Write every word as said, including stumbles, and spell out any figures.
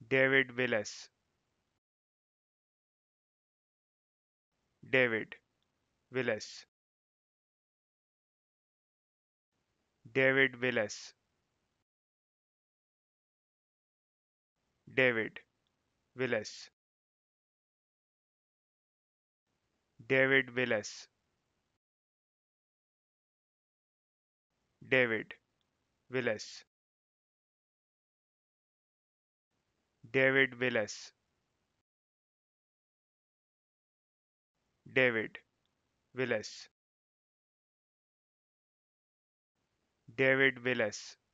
David Willis, David Willis, David Willis, David Willis, David Willis, David Willis, David Willis, David Willis, David Willis,